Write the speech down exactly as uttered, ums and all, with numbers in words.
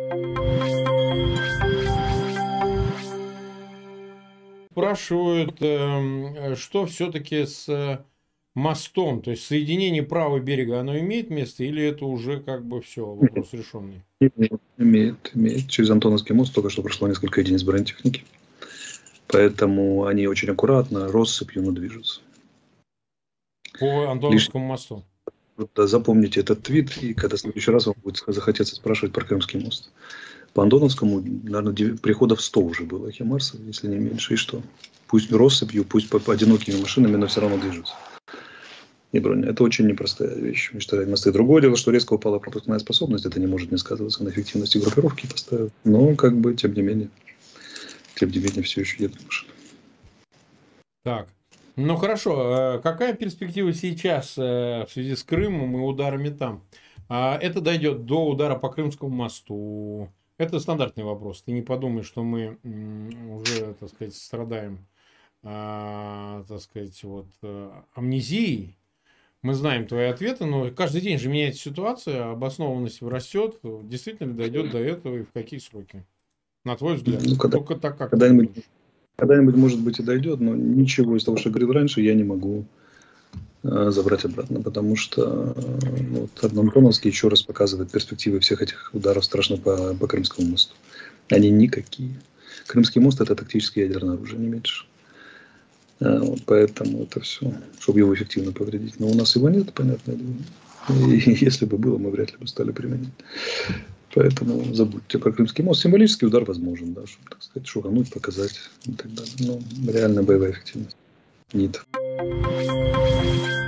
Спрашивают, э, что все-таки с мостом, то есть соединение правого берега, оно имеет место или это уже как бы все, вопрос решенный? Имеет, имеет, имеет. Через Антоновский мост только что прошло несколько единиц бронетехники. Поэтому они очень аккуратно, россыпью, но движутся. По Антоновскому мосту. Вот, да, запомните этот твит, и когда в следующий раз вам будет захотеться спрашивать про Крымский мост. По Антоновскому, наверное, приходов сто уже было Химарсов, если не меньше. И что? Пусть россыпью, пусть по, по одинокими машинами, но все равно движутся. И броня. Это очень непростая вещь. Мечтать мосты. Другое дело, что резко упала пропускная способность. Это не может не сказываться на эффективности группировки поставят. Но, как бы, тем не менее, тем не менее, все еще едут машины. Так. Ну хорошо, какая перспектива сейчас в связи с Крымом и ударами там? Это дойдет до удара по Крымскому мосту. Это стандартный вопрос. Ты не подумай, что мы уже, так сказать, страдаем, так сказать, вот, амнезией. Мы знаем твои ответы, но каждый день же меняется ситуация, обоснованность растет. Действительно ли дойдет до этого и в какие сроки? На твой взгляд? Ну, когда, Только так, как когда-нибудь, когда-нибудь, может быть, и дойдет, но ничего из того, что я говорил раньше, я не могу э, забрать обратно, потому что э, вот, Антоновский еще раз показывает перспективы всех этих ударов страшно по, по Крымскому мосту. Они никакие. Крымский мост – это тактическое ядерное оружие, не меньше. Вот, поэтому это все, чтобы его эффективно повредить. Но у нас его нет, понятное дело. И если бы было, мы вряд ли бы стали применять. Поэтому забудьте про Крымский мост. Символический удар возможен, да, чтобы, так сказать, шугануть, показать и так далее. Но реальная боевая эффективность нет.